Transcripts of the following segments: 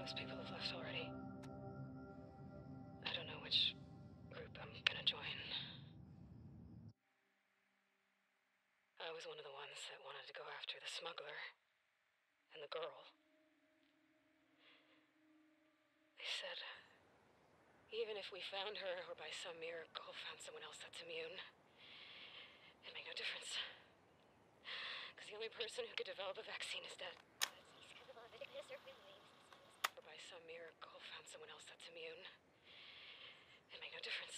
Most people have left already. I don't know which group I'm gonna join. I was one of the ones that wanted to go after the smuggler and the girl. They said, even if we found her or by some miracle found someone else that's immune, it made no difference. Because the only person who could develop a vaccine is dead. Or by some miracle found someone else that's immune, it made no difference.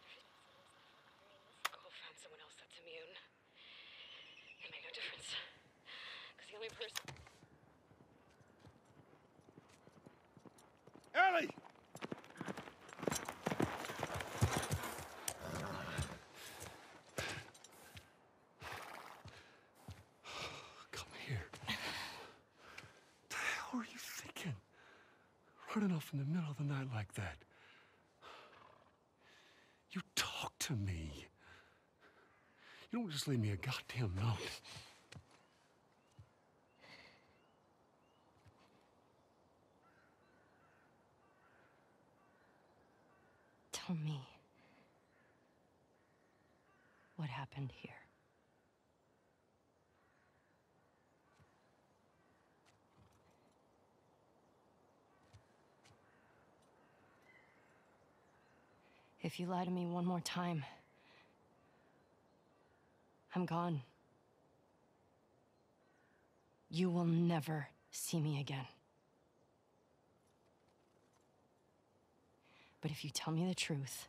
Found someone else that's immune. It made no difference. Because the only person... Ellie! Come here. What the hell are you thinking? Running off in the middle of the night like that. You talk to me. You don't just leave me a goddamn note. Tell me what happened here. If you lie to me one more time, I'm gone. You will never see me again. But if you tell me the truth,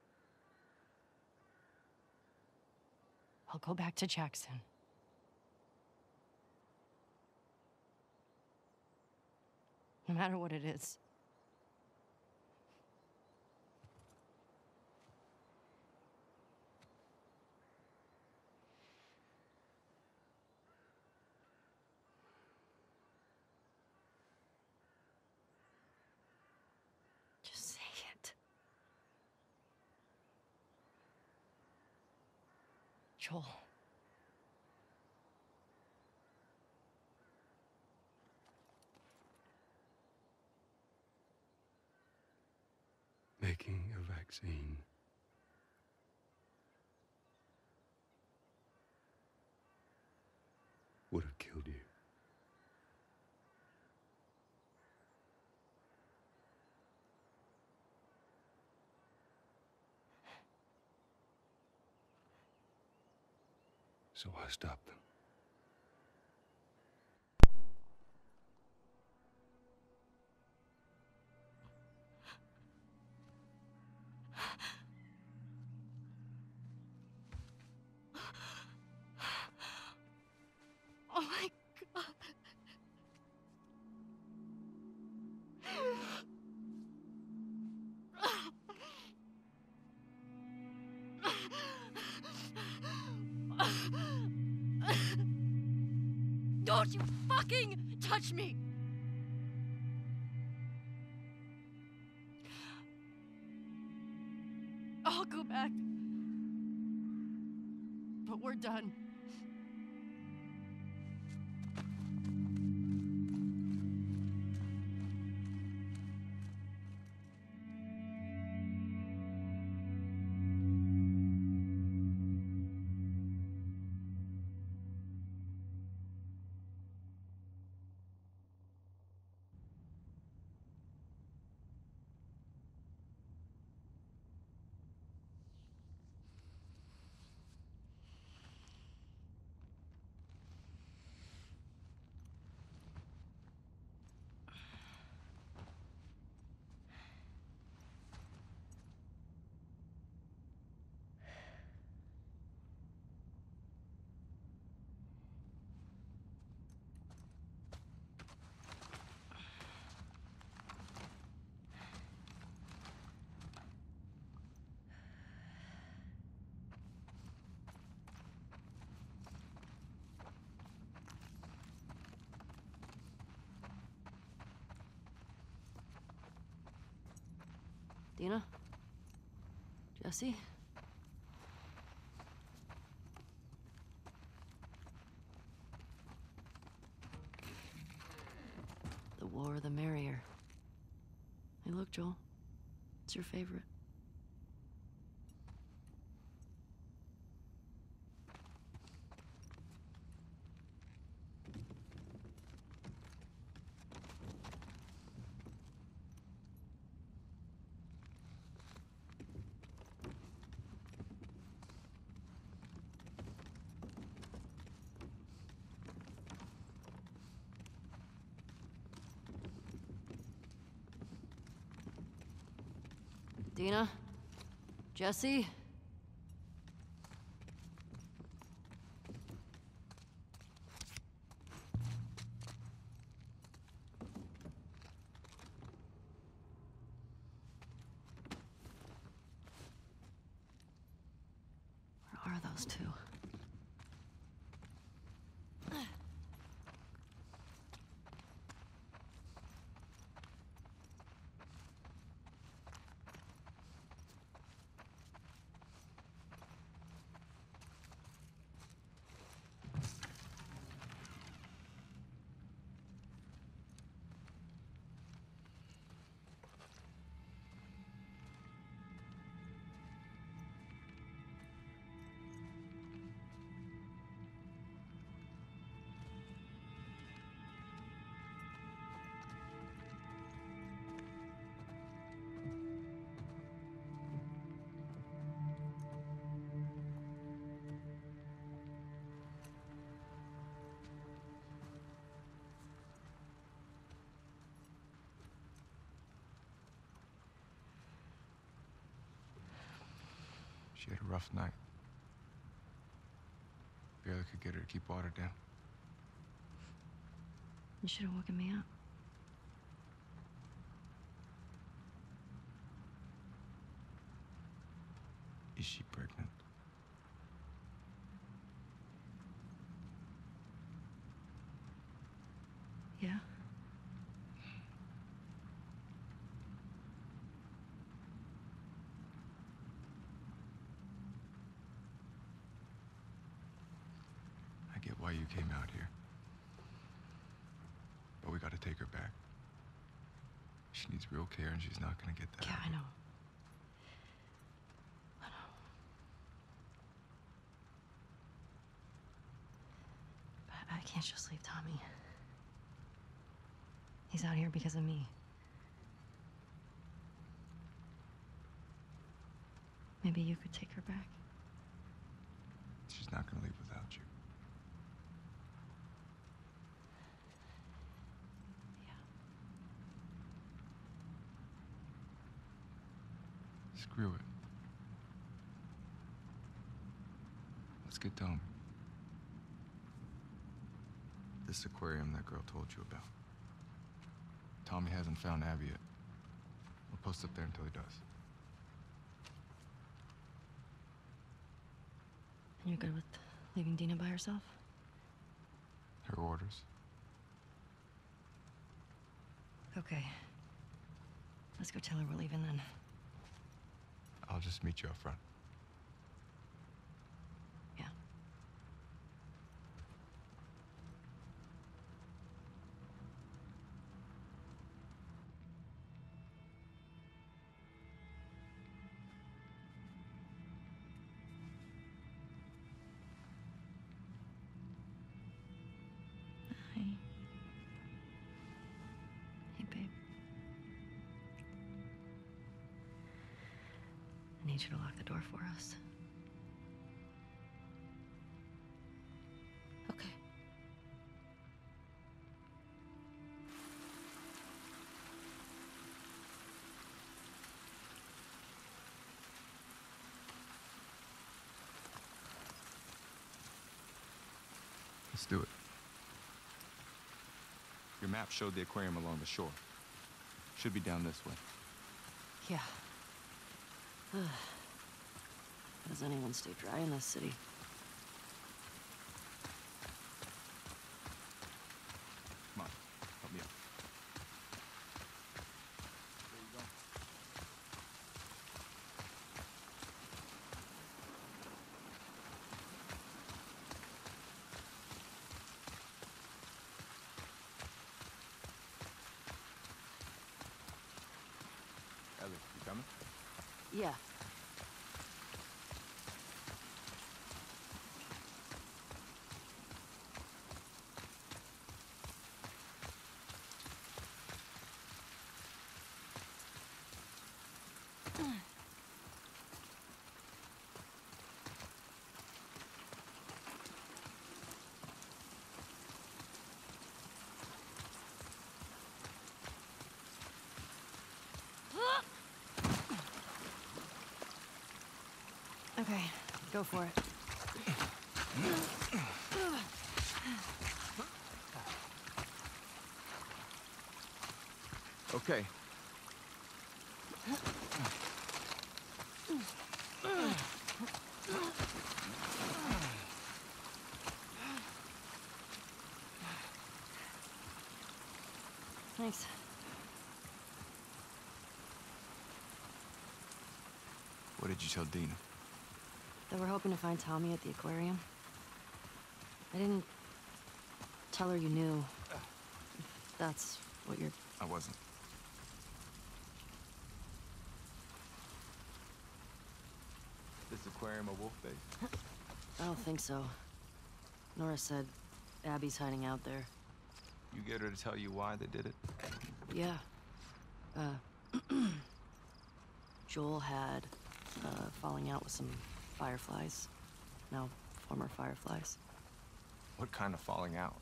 I'll go back to Jackson. No matter what it is. Just say it. Joel. Making a vaccine would have killed you. So I stopped them. Oh my God. Don't you fucking touch me! I'll go back. But we're done. Dina? Jesse? The more the merrier. book, Joel. It's your favorite. Dina? Jesse? Where are those two? She had a rough night. Barely could get her to keep water down. You should have woken me up. Is she pregnant? Yeah? I get why you came out here. But we gotta take her back. She needs real care and she's not gonna get that. Yeah, I know. I know. But I can't just leave Tommy. He's out here because of me. Maybe you could take her back. She's not gonna leave without you. Yeah. Screw it. Let's get Tommy. This aquarium that girl told you about. Tommy hasn't found Abby yet. We'll post up there until he does. And you're good with leaving Dina by herself? Her orders. Okay. Let's go tell her we're leaving then. I'll just meet you up front. Yeah. Hi. Hey, babe. I need you to lock the door for us. Okay. Let's do it. Your map showed the aquarium along the shore. Should be down this way. Yeah. How does anyone stay dry in this city? Come on, help me up. There you go. Yeah. Okay, go for it. Okay. Thanks. What did you tell Dina? That we're hoping to find Tommy at the aquarium. I didn't tell her you knew. If that's what you're... I wasn't. This aquarium a wolf base? I don't think so. Nora said Abby's hiding out there. You get her to tell you why they did it? Yeah. Joel had falling out with some Fireflies. No, former Fireflies. What kind of falling out?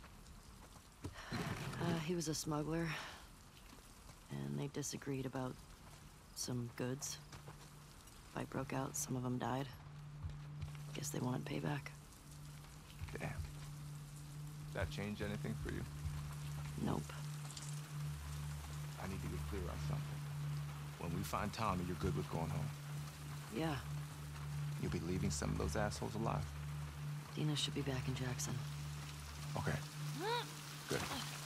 He was a smuggler, and they disagreed about some goods. Fight broke out, some of them died. Guess they wanted payback. Damn. That change anything for you? Nope. I need to get clear on something. When we find Tommy, you're good with going home. Yeah, You'll be leaving some of those assholes alive. Dina should be back in Jackson. Okay. Good.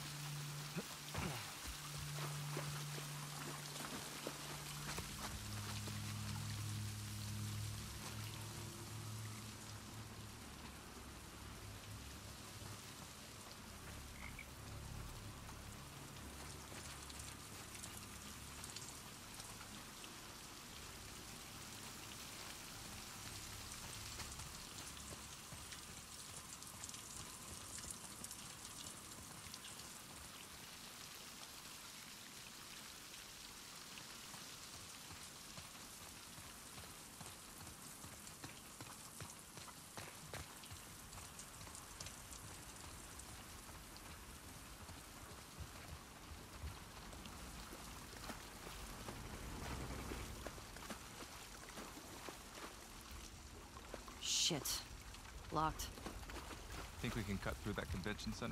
Shit. Locked. Think we can cut through that convention center?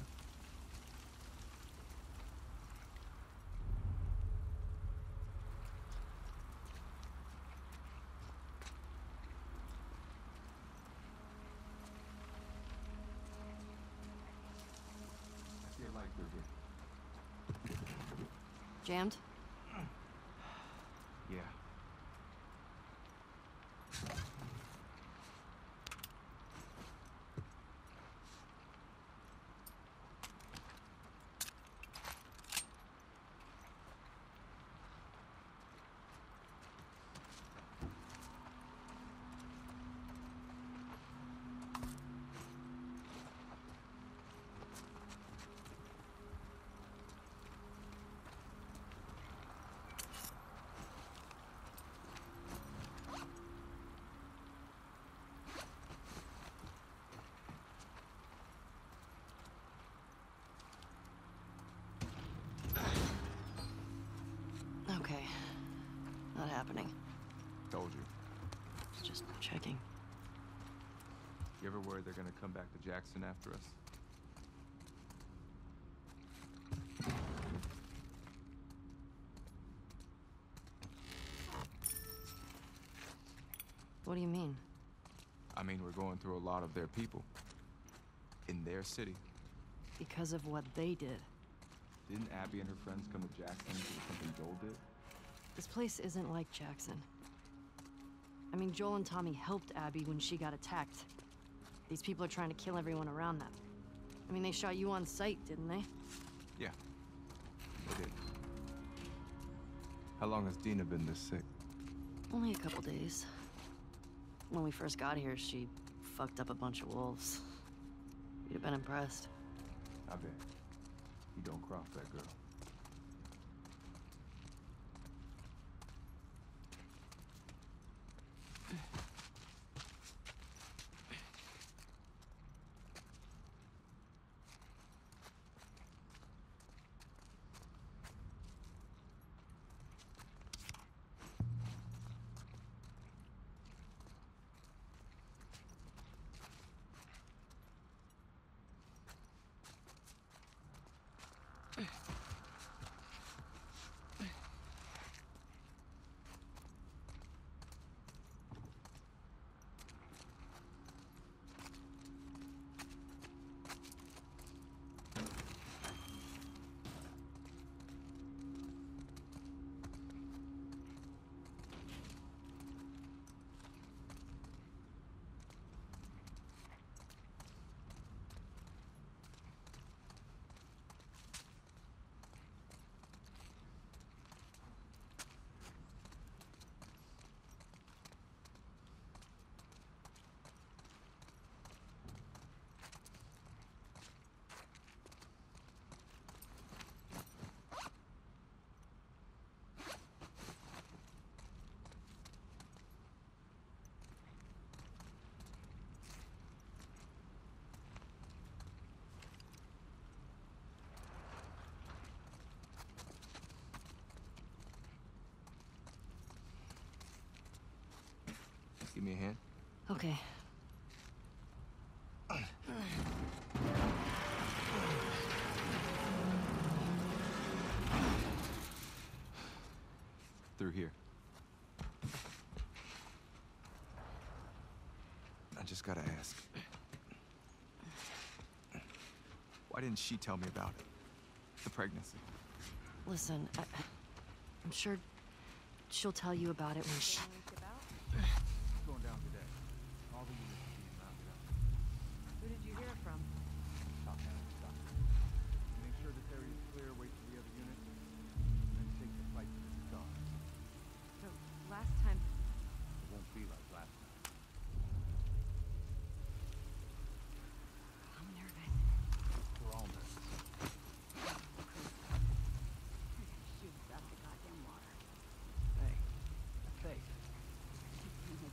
I see a light through here. Jammed? Yeah. Okay. Not happening. Told you. Just checking. You ever worried they're gonna come back to Jackson after us? What do you mean? I mean, we're going through a lot of their people. In their city. Because of what they did. Didn't Abby and her friends come to Jackson because of something Joel did? This place isn't like Jackson. I mean, Joel and Tommy helped Abby when she got attacked. These people are trying to kill everyone around them. I mean, they shot you on sight, didn't they? Yeah, they did. How long has Dina been this sick? Only a couple days. When we first got here, she fucked up a bunch of wolves. You'd have been impressed. I bet. You don't cross that girl. Give me a hand. Okay. Through here. I just gotta ask. Why didn't she tell me about it? The pregnancy. Listen, I'm sure she'll tell you about it when she... What's going down today? All the units are being rounded up. Who did you hear from? Top down, doctor. Make sure this area is clear, wait for the other units, and then take the fight to the star. So, last time... It won't be like last time. I'm nervous. We're all nervous. Shoot out the goddamn water. Hey, Faith.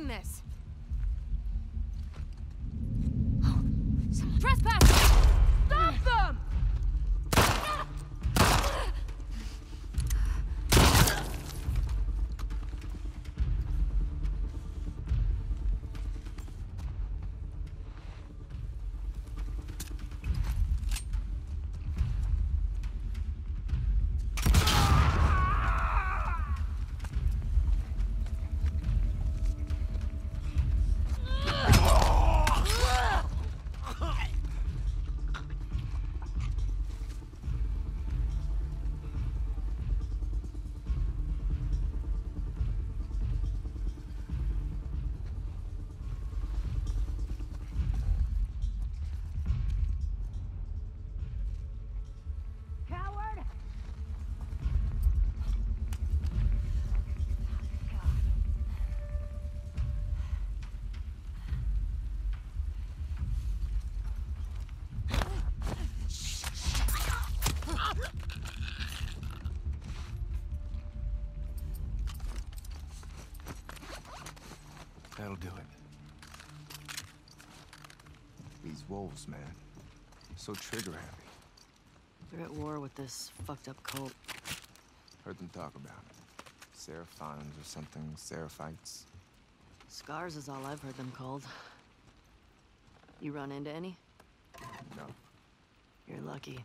this? Trespassers! Stop them! That'll do it. These wolves, man. So trigger happy. They're at war with this fucked up cult. Heard them talk about it. Seraphons or something, Seraphites. Scars is all I've heard them called. You run into any? No. You're lucky.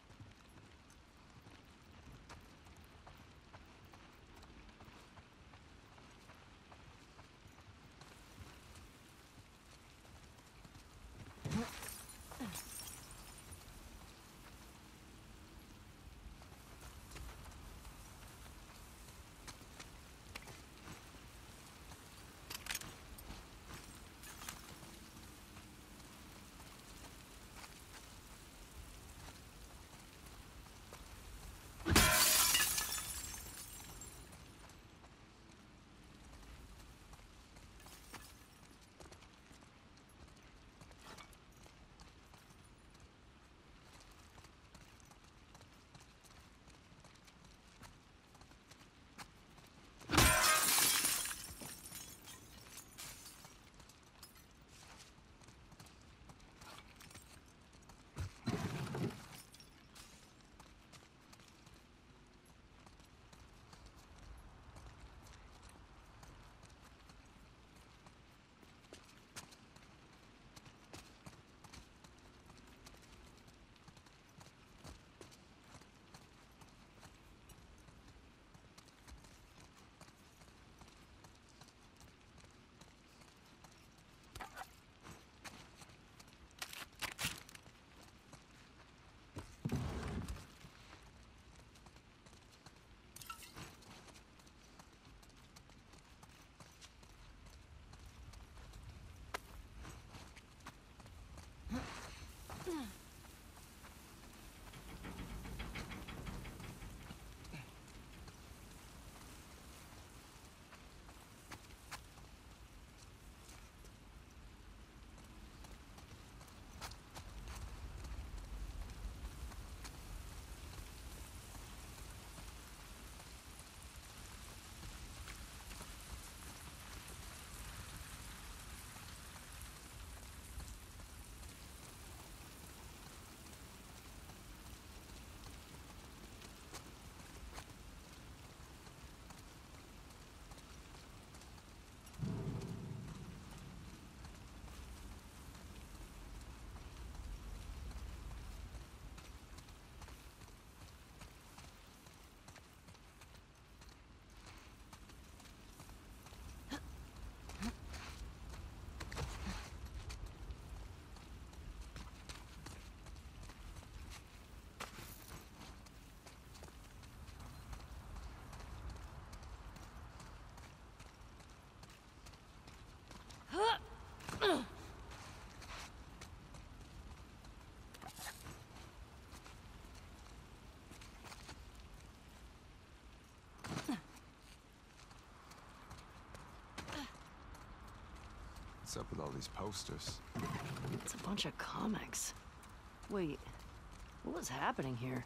What's up with all these posters? It's a bunch of comics. Wait, what was happening here?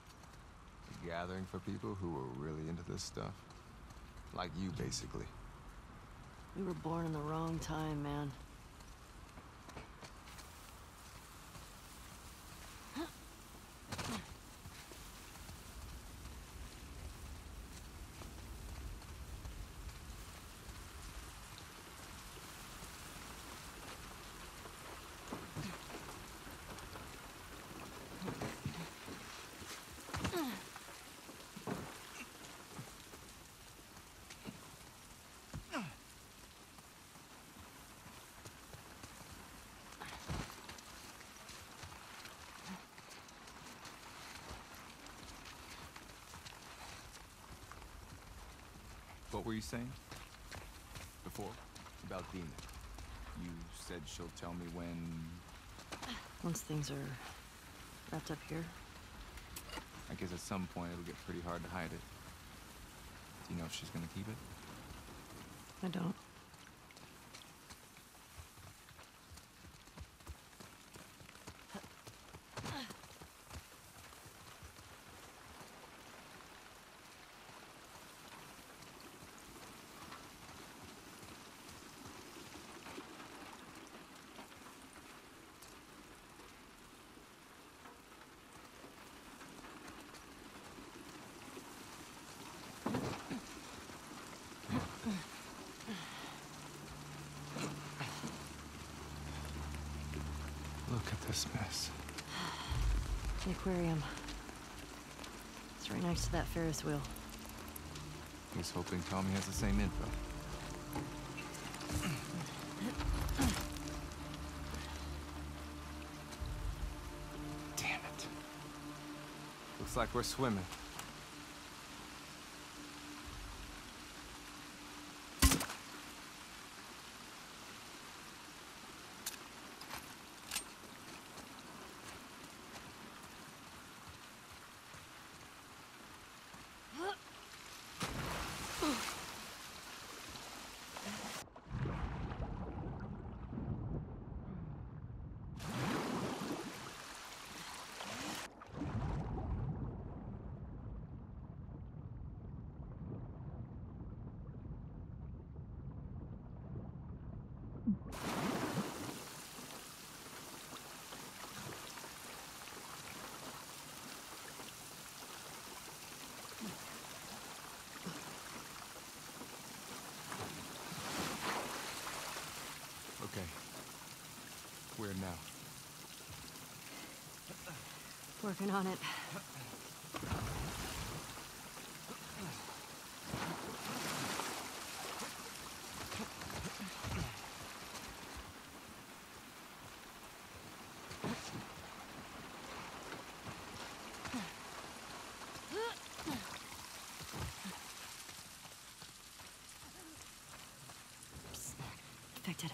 A gathering for people who were really into this stuff? Like you, basically. We were born in the wrong time, man. What were you saying? Before? About Dina. You said she'll tell me when... Once things are wrapped up here. I guess at some point it'll get pretty hard to hide it. Do you know if she's gonna keep it? I don't. Look at this mess. The aquarium. It's right next to that Ferris wheel. He's hoping Tommy has the same info. Damn it. Looks like we're swimming. Okay. Where now? Working on it. Psst. Infected.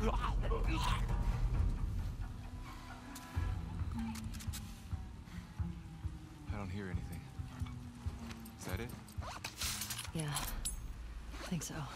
I don't hear anything. Is that it? Yeah, I think so.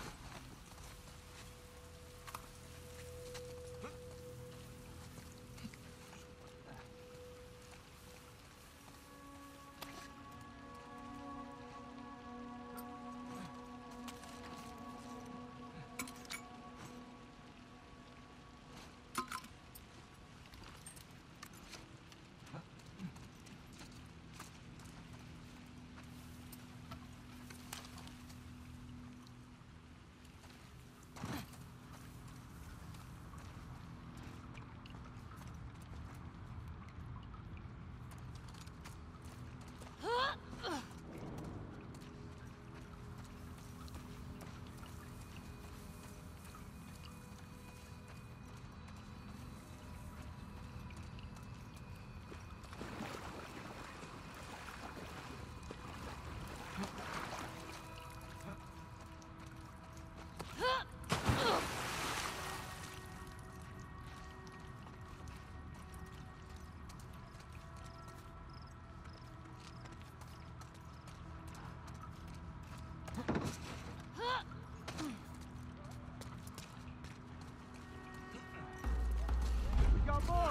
We got more!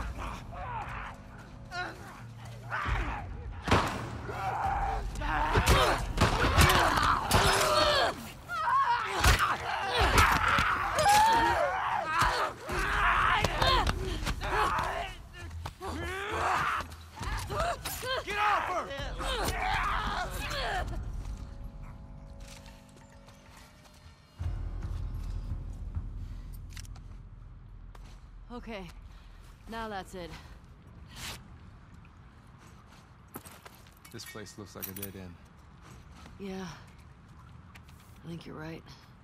Get off her! Okay, now that's it. This place looks like a dead end. Yeah, I think you're right.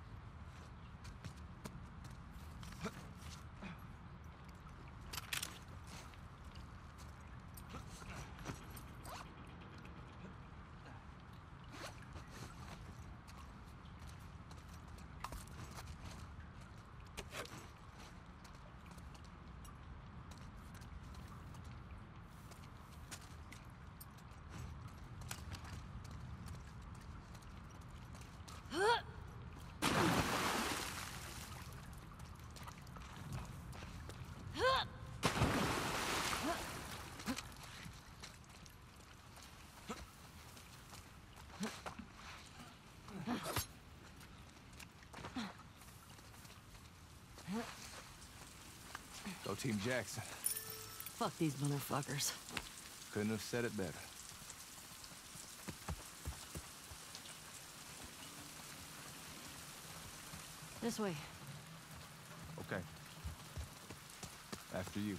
Go Team Jackson. Fuck these motherfuckers. Couldn't have said it better. This way. Okay. After you.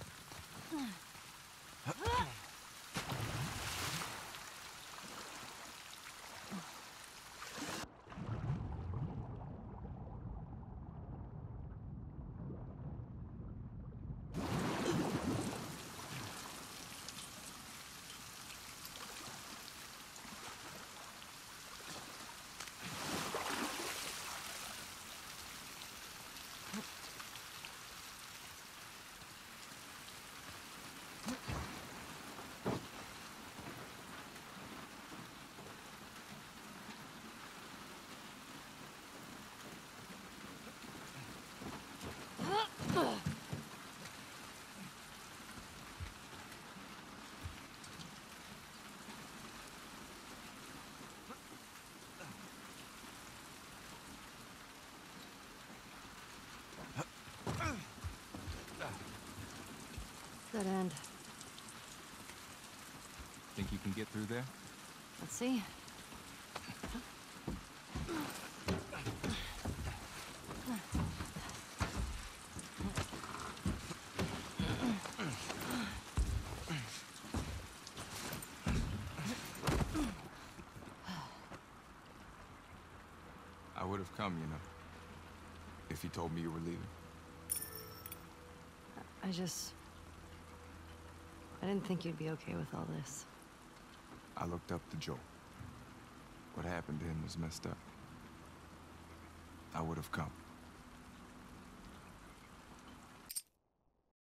Dead end. Think you can get through there? Let's see. I would have come, you know, if you told me you were leaving. I didn't think you'd be okay with all this. I looked up to Joel. What happened to him was messed up. I would have come.